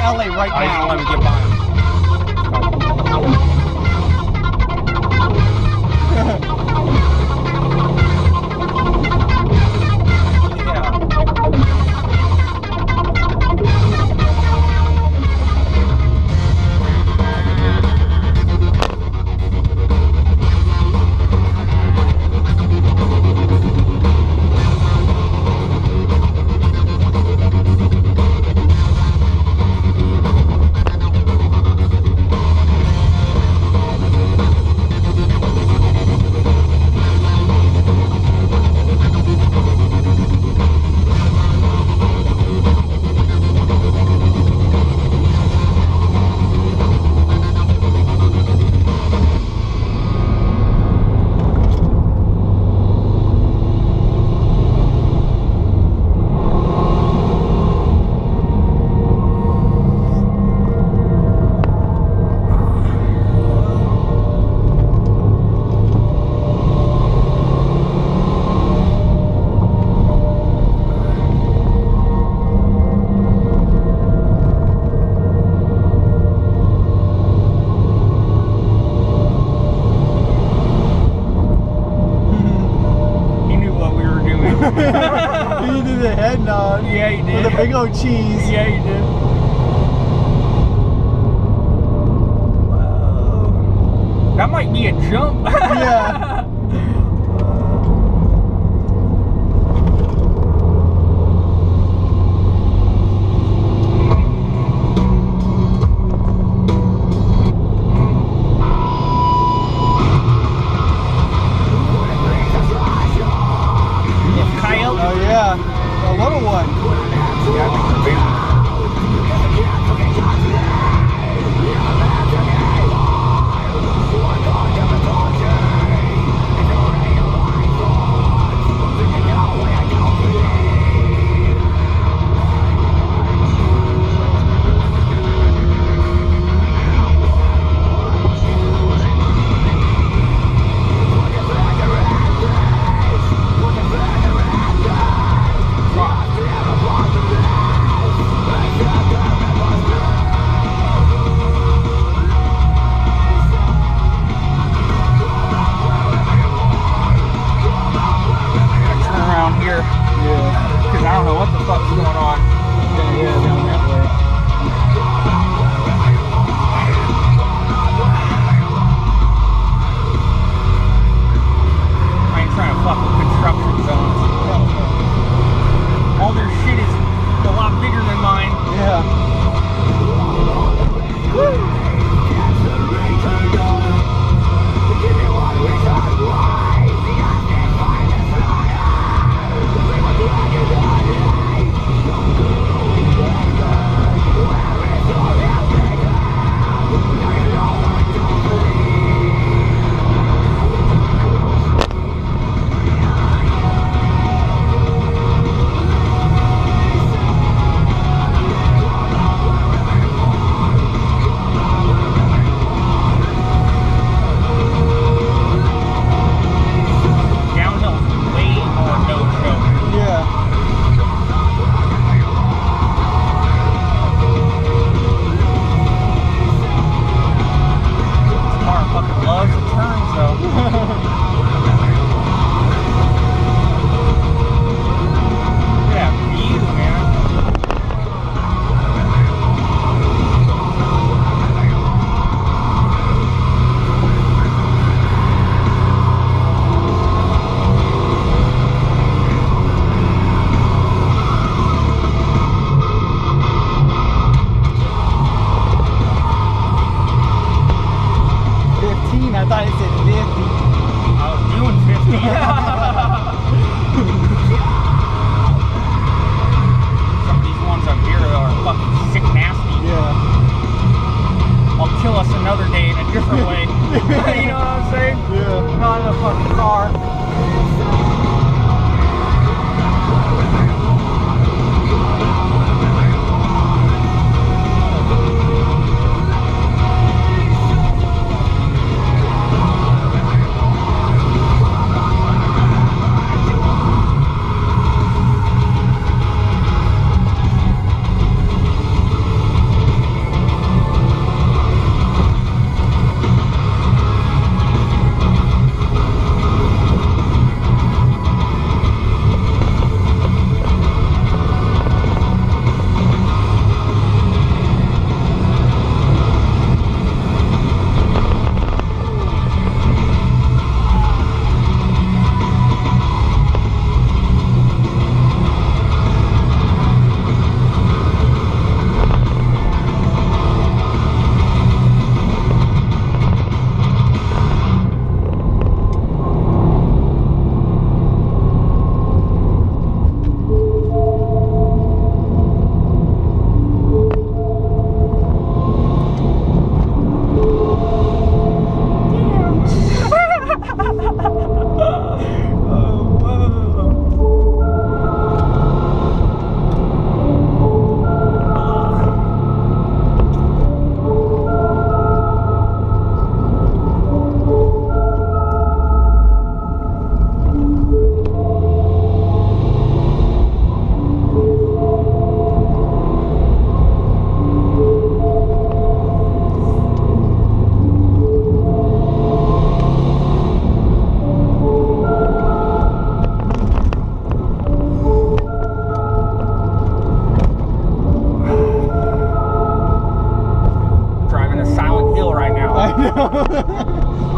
LA right now. Let me get by him. You did the head nod. Yeah, you did. With a big old cheese. Yeah, you did. Whoa. That might be a jump. Yeah. Oh yeah, a little one. Yeah, I think they're baby. Because I don't know what the fuck's going on. Yeah, down that way. I ain't trying to fuck with construction zones. All their shit is a lot bigger than mine. Yeah. Woo. I thought it said 50. I was doing 50. Some of these ones up here are fucking sick nasty. Yeah. I'll kill us another day in a different way. You know what I'm saying? Yeah. Not in a fucking car. know.